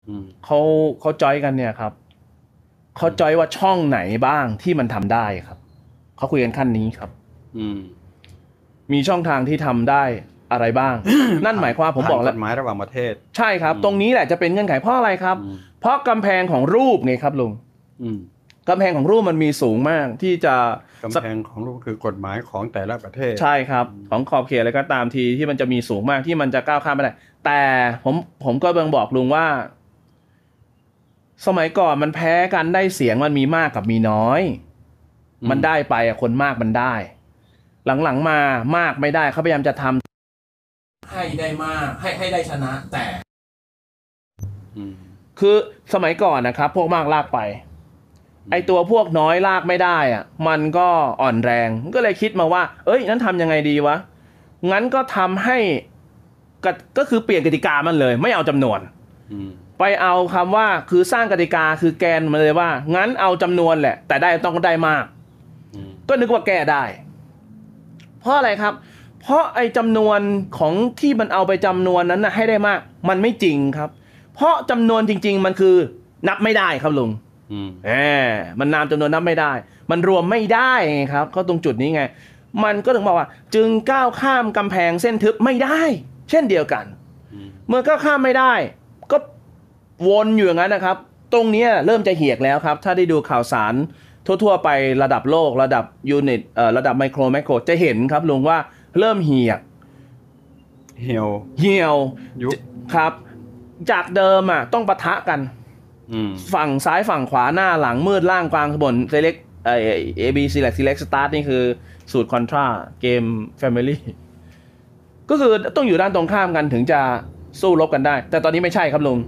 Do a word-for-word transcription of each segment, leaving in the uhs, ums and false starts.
เขาเขาจอยกันเนี่ยครับเขาจอยว่าช่องไหนบ้างที่มันทำได้ครับเขาคุยกันขั้นนี้ครับมีช่องทางที่ทำได้อะไรบ้าง นั่นหมายความผมบอกแล้วกฎหมายระหว่างประเทศใช่ครับตรงนี้แหละจะเป็นเงื่อนไขเพราะอะไรครับเพราะกำแพงของรูปไงครับลุงกำแพงของรูปมันมีสูงมากที่จะกำแพงของรูปคือกฎหมายของแต่ละประเทศใช่ครับของขอบเขตอะไรก็ตามทีที่มันจะมีสูงมากที่มันจะก้าวข้ามไม่ได้แต่ผมผมก็เบิ่งบอกลุงว่าสมัยก่อนมันแพ้กันได้เสียงมันมีมากกับมีน้อยมันได้ไปอ่ะคนมากมันได้หลังๆมามากไม่ได้เขาพยายามจะทำให้ได้มากให้ให้ได้ชนะแต่คือสมัยก่อนนะครับพวกมากลากไปไอตัวพวกน้อยลากไม่ได้อ่ะมันก็อ่อนแรงก็เลยคิดมาว่าเอ้ยนั้นทำยังไงดีวะงั้นก็ทำให้ก็คือเปลี่ยนกติกามันเลยไม่เอาจำนวนไปเอาคำว่าคือสร้างกติกาคือแกนมาเลยว่างั้นเอาจำนวนแหละแต่ได้ต้องได้มากก็นึกว่าแก้ได้เพราะอะไรครับเพราะไอ้จำนวนของที่มันเอาไปจำนวนนั้นนะให้ได้มากมันไม่จริงครับเพราะจำนวนจริงๆมันคือนับไม่ได้ครับลุงแหมมันนามจำนวนนับไม่ได้มันรวมไม่ได้ไงครับก็ตรงจุดนี้ไงมันก็ถึงบอกว่าจึงก้าวข้ามกำแพงเส้นทึบไม่ได้เช่นเดียวกันเมื่อก้าวข้ามไม่ได้ก็วนอยู่อย่างนั้นนะครับตรงนี้เริ่มจะเหี่ยกแล้วครับถ้าได้ดูข่าวสารทั่วๆไประดับโลกระดับยูนิตเอ่อระดับไมโครแมคโครจะเห็นครับลุงว่าเริ่มเหี่ยกเหี่ยวเหี่ยวครับจากเดิมอ่ะต้องปะทะกันฝั่งซ้ายฝั่งขวาหน้าหลังมืดล่างกลางบน select เอ่อ A B select select start นี่คือสูตรคอนทราเกม Family ก็คือต้องอยู่ด้านตรงข้ามกันถึงจะสู้รบกันได้แต่ตอนนี้ไม่ใช่ครับลุง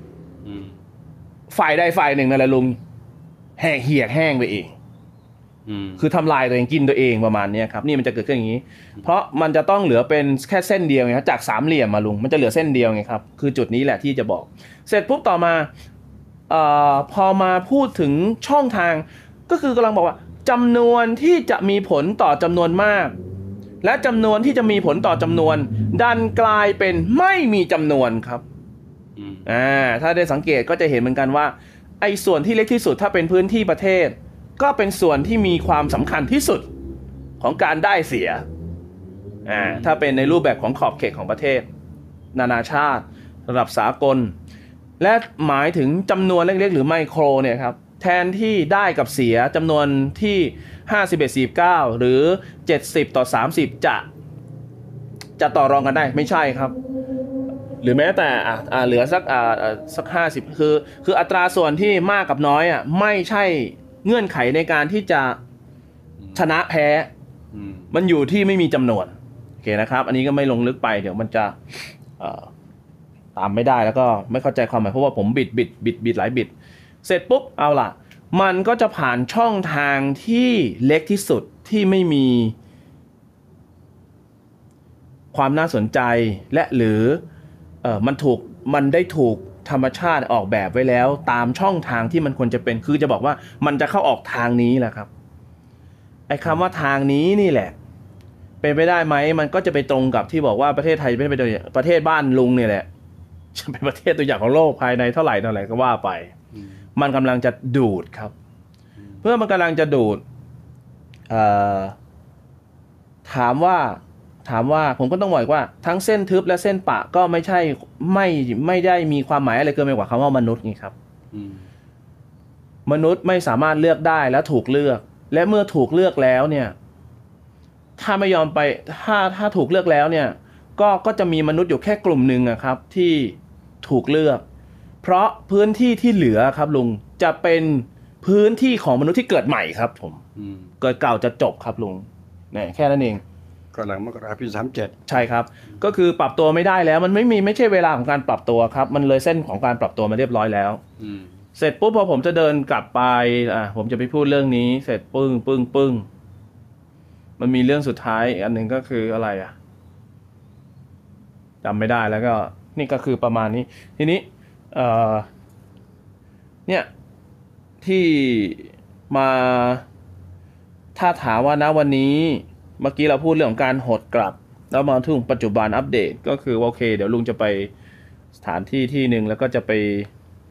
ฝ่ายใดฝ่ายหนึ่งนั่นแหละลุงแหกเหี่ยกแห้งไปเองคือทำลายตัวเองกินตัวเองประมาณนี้ครับนี่มันจะเกิดขึ้นอย่างนี้เพราะมันจะต้องเหลือเป็นแค่เส้นเดียวไงครับจากสามเหลี่ยมมาลุงมันจะเหลือเส้นเดียวไงครับคือจุดนี้แหละที่จะบอกเสร็จปุ๊บต่อมาเอ่อพอมาพูดถึงช่องทางก็คือกำลังบอกว่าจำนวนที่จะมีผลต่อจำนวนมากและจำนวนที่จะมีผลต่อจำนวนดันกลายเป็นไม่มีจำนวนครับอ่าถ้าได้สังเกตก็จะเห็นเหมือนกันว่าไอ้ส่วนที่เล็กที่สุดถ้าเป็นพื้นที่ประเทศก็เป็นส่วนที่มีความสำคัญที่สุดของการได้เสียอ่าถ้าเป็นในรูปแบบของขอบเขตของประเทศนานาชาติระดับสากลและหมายถึงจำนวนเล็กๆหรือไมโครเนี่ยครับแทนที่ได้กับเสียจำนวนที่ห้าสิบเอ็ด สี่สิบเก้าหรือเจ็ดสิบต่อสามสิบจะจะต่อรองกันได้ไม่ใช่ครับหรือแม้แต่อ่ะอ่ะเหลือสักอ่าสักห้าสิบคือคืออัตราส่วนที่มากกับน้อยอ่ะไม่ใช่เงื่อนไขในการที่จะชนะแพ้มันอยู่ที่ไม่มีจำนวนโอเคนะครับอันนี้ก็ไม่ลงลึกไปเดี๋ยวมันจะตามไม่ได้แล้วก็ไม่เข้าใจความหมายเพราะว่าผมบิดบิดบิดบิดหลายบิดเสร็จปุ๊บเอาล่ะมันก็จะผ่านช่องทางที่เล็กที่สุดที่ไม่มีความน่าสนใจและหรือเออมันถูกมันได้ถูกธรรมชาติออกแบบไว้แล้วตามช่องทางที่มันควรจะเป็นคือจะบอกว่ามันจะเข้าออกทางนี้แหละครับไอ้คำว่าทางนี้นี่แหละเป็นไปได้ไหมมันก็จะไปตรงกับที่บอกว่าประเทศไทยไม่เป็นประเทศบ้านลุงเนี่ยแหละจะเป็นประเทศตัวอย่างของโลกภายในเท่าไหร่เท่าไหร่ก็ว่าไปมันกำลังจะดูดครับเพื่อมันกำลังจะดูดถามว่าถามว่าผมก็ต้องบอกว่าทั้งเส้นทึบและเส้นปะก็ไม่ใช่ไม่ไม่ได้มีความหมายอะไรเกินไปกว่าคำว่ามนุษย์นี่ครับมนุษย์ไม่สามารถเลือกได้และถูกเลือกและเมื่อถูกเลือกแล้วเนี่ยถ้าไม่ยอมไปถ้าถ้าถูกเลือกแล้วเนี่ยก็ก็จะมีมนุษย์อยู่แค่กลุ่มหนึ่งอะครับที่ถูกเลือกเพราะพื้นที่ที่เหลือครับลุงจะเป็นพื้นที่ของมนุษย์ที่เกิดใหม่ครับผมเกิดเก่าจะจบครับลุงเนี่ยแค่นั้นเองก็หลังมกราปีสามเจ็ดใช่ครับก็คือปรับตัวไม่ได้แล้วมันไม่มีไม่ใช่เวลาของการปรับตัวครับมันเลยเส้นของการปรับตัวมาเรียบร้อยแล้วเสร็จปุ๊บพอผมจะเดินกลับไปอ่ะผมจะไปพูดเรื่องนี้เสร็จปึ้งปึ้งปึ้งมันมีเรื่องสุดท้ายอีกอันหนึ่งก็คืออะไรอ่ะจำไม่ได้แล้วก็นี่ก็คือประมาณนี้ทีนี้เอ่อเนี่ยที่มาถ้าถามว่าณวันนี้เมื่อกี้เราพูดเรื่องของการหดกลับแล้วมาถึงปัจจุบันอัปเดตก็คือโอเคเดี๋ยวลุงจะไปสถานที่ที่หนึ่งแล้วก็จะไป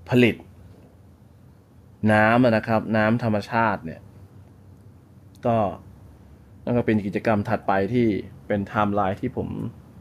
ผลิตน้ำนะครับ น้ำธรรมชาติเนี่ยก็นั่นก็เป็นกิจกรรมถัดไปที่เป็นไทม์ไลน์ที่ผม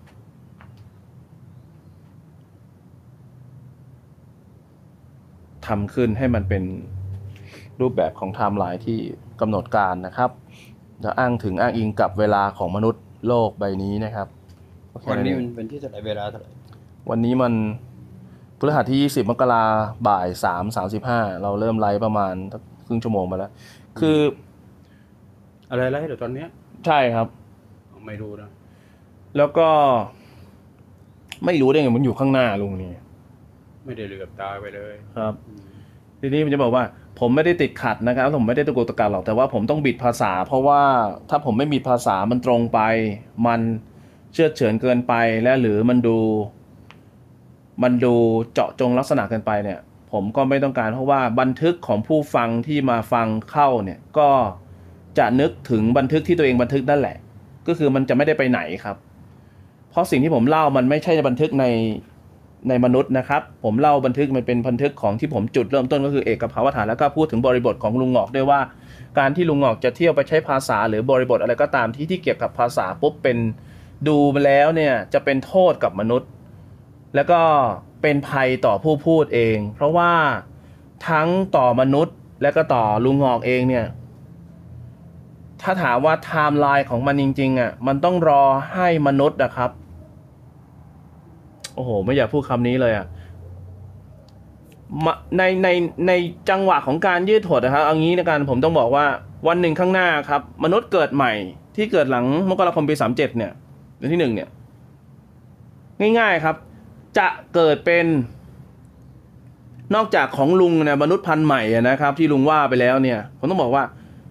ทำขึ้นให้มันเป็นรูปแบบของไทม์ไลน์ที่กำหนดการนะครับจะอ้างถึงอ้างอิงกับเวลาของมนุษย์โลกใบนี้นะครับวันนี้มันเป็นที่เท่าไหร่เวลาเท่าไหร่วันนี้มันพฤหัสที่ยี่สิบมกราบ่ายสามสามสิบห้าเราเริ่มไลฟ์ประมาณครึ่งชั่วโมงมาแล้วคืออะไรไลฟ์เดี๋ยวตอนเนี้ยใช่ครับไม่รู้นะแล้วก็ไม่รู้ได้ไงมันอยู่ข้างหน้าลุงนี่ไม่ได้เหลือบตาไปเลยครับทีนี้มันจะบอกว่าผมไม่ได้ติดขัดนะครับผมไม่ได้ตะกุกตะกักหรอกแต่ว่าผมต้องบิดภาษาเพราะว่าถ้าผมไม่บิดภาษามันตรงไปมันเชื่อเฉือนเกินไปและหรือมันดูมันดูเจาะจงลักษณะเกินไปเนี่ยผมก็ไม่ต้องการเพราะว่าบันทึกของผู้ฟังที่มาฟังเข้าเนี่ยก็จะนึกถึงบันทึกที่ตัวเองบันทึกนั่นแหละก็คือมันจะไม่ได้ไปไหนครับเพราะสิ่งที่ผมเล่ามันไม่ใช่บันทึกในในมนุษย์นะครับผมเล่าบันทึกมันเป็นบันทึกของที่ผมจุดเริ่มต้นก็คือเอกภาวฐานแล้วก็พูดถึงบริบทของลุงหงอกด้วยว่าการที่ลุงหงอกจะเที่ยวไปใช้ภาษาหรือบริบทอะไรก็ตามที่ที่เกี่ยวกับภาษาปุ๊บเป็นดูมาแล้วเนี่ยจะเป็นโทษกับมนุษย์แล้วก็เป็นภัยต่อผู้พูดเองเพราะว่าทั้งต่อมนุษย์และก็ต่อลุงหงอกเองเนี่ยถ้าถามว่าไทม์ไลน์ของมันจริงๆอ่ะมันต้องรอให้มนุษย์นะครับโอ้โหไม่อยากพูดคำนี้เลยอ่ะในในในจังหวะของการยืดหดนะครับเอางี้ในการผมต้องบอกว่าวันหนึ่งข้างหน้าครับมนุษย์เกิดใหม่ที่เกิดหลังมกราคมปีสามเจ็ดเนี่ยเดือนที่หนึ่งเนี่ยง่ายๆครับจะเกิดเป็นนอกจากของลุงเนี่ยมนุษย์พันธุ์ใหม่นะครับที่ลุงว่าไปแล้วเนี่ยผมต้องบอกว่า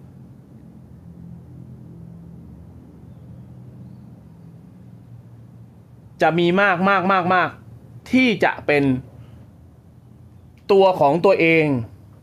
จะมีมากมากมากมากที่จะเป็นตัวของตัวเอง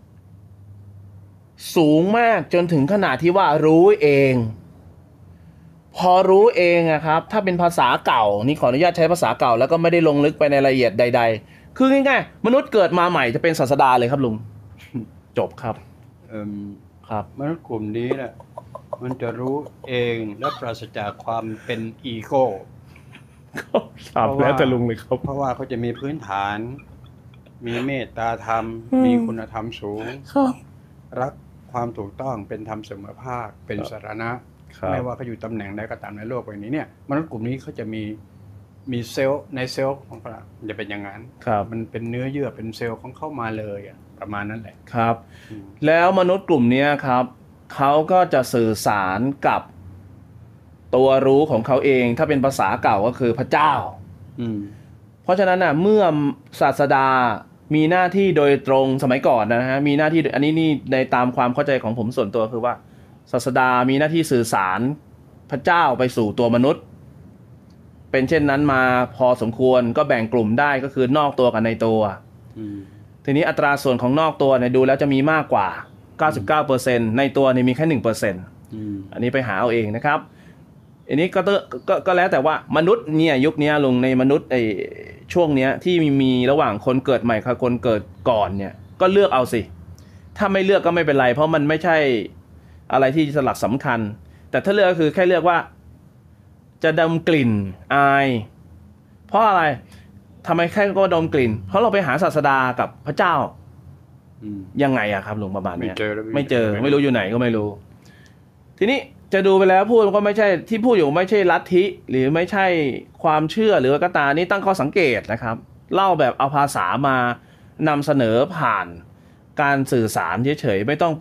สูงมากจนถึงขนาดที่ว่ารู้เองพอรู้เองอะครับถ้าเป็นภาษาเก่านี่ขออนุญาตใช้ภาษาเก่าแล้วก็ไม่ได้ลงลึกไปในรายละเอียดใดๆคือง่ายๆมนุษย์เกิดมาใหม่จะเป็นศาสดาเลยครับลุงจบครับเอ่อครับมนุษย์กลุ่มนี้เนี่ยมันจะรู้เองและปราศจากความเป็นอีโก้ครับแล้วแต่ลุงเลยครับเพราะว่าเขาจะมีพื้นฐานมีเมตตาธรรมมีคุณธรรมสูงรักความถูกต้องเป็นธรรมเสมอภาคเป็นสารณะไม่ว่าเขาอยู่ตำแหน่งใดก็ตามในโลกใบนี้เนี่ยมนุษย์กลุ่มนี้เขาจะมีมีเซลล์ในเซลล์ของเขาจะเป็นอย่างนั้นมันเป็นเนื้อเยื่อเป็นเซลล์ของเข้ามาเลยอ่ะประมาณนั้นแหละครับแล้วมนุษย์กลุ่มนี้ครับเขาก็จะสื่อสารกับตัวรู้ของเขาเองถ้าเป็นภาษาเก่าก็คือพระเจ้าเพราะฉะนั้นน่ะเมื่อศาสดามีหน้าที่โดยตรงสมัยก่อนนะฮะมีหน้าที่อันนี้นี่ในตามความเข้าใจของผมส่วนตัวคือว่าศาสดามีหน้าที่สื่อสารพระเจ้าไปสู่ตัวมนุษย์เป็นเช่นนั้นมาพอสมควรก็แบ่งกลุ่มได้ก็คือนอกตัวกับในตัวทีนี้อัตราส่วนของนอกตัวเนี่ยดูแล้วจะมีมากกว่า เก้าสิบเก้าเปอร์เซ็นต์ ในตัวเนี่ยมีแค่ หนึ่งเปอร์เซ็นต์ อันนี้ไปหาเอาเองนะครับอันนี้ก็ก็ก็แล้วแต่ว่ามนุษย์เนี่ยยุคนี้ลงในมนุษย์ไอ้ช่วงเนี้ยที่มีมีระหว่างคนเกิดใหม่กับคนเกิดก่อนเนี่ยก็เลือกเอาสิถ้าไม่เลือกก็ไม่เป็นไรเพราะมันไม่ใช่อะไรที่สลักสำคัญแต่ถ้าเลือกก็คือแค่เลือกว่าจะดมกลิ่นอายเพราะอะไรทำไมแค่ก็ดมกลิ่นเพราะเราไปหาศาสดากับพระเจ้ายังไงอะครับหลวงประมาณนี้ไม่เจอไม่รู้อยู่ไหนก็ไม่รู้ทีนี้จะดูไปแล้วพูดก็ไม่ใช่ที่พูดอยู่ไม่ใช่ลัทธิหรือไม่ใช่ความเชื่อหรือก็ตามนี่ตั้งข้อสังเกตนะครับเล่าแบบเอาภาษามานำเสนอผ่านการสื่อสารเฉยๆไม่ต้องไป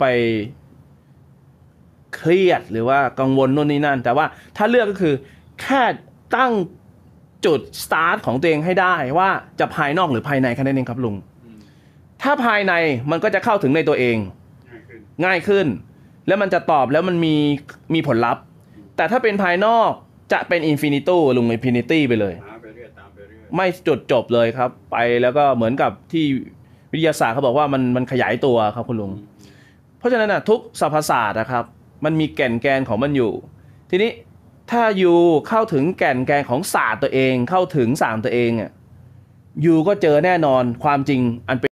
เครียดหรือว่ากังวลนู่นนี่นั่นแต่ว่าถ้าเลือกก็คือแค่ตั้งจุดสตาร์ทของตัวเองให้ได้ว่าจะภายนอกหรือภายในแค่นั้นเองครับลุงถ้าภายในมันก็จะเข้าถึงในตัวเองง่ายขึ้นแล้วมันจะตอบแล้วมันมีมีผลลัพธ์แต่ถ้าเป็นภายนอกจะเป็นอินฟินิตี้ลุงอินฟินิตี้ไปเลยไม่จุดจบเลยครับไปแล้วก็เหมือนกับที่วิทยาศาสตร์เขาบอกว่ามันมันขยายตัวครับคุณลุงเพราะฉะนั้นนะทุกสรรพศาสตร์นะครับมันมีแก่นแกนของมันอยู่ทีนี้ถ้ายูเข้าถึงแก่นแกนของศาสตร์ตัวเองเข้าถึงศาสตร์ตัวเองอ่ะยูก็เจอแน่นอนความจริงอันเป็น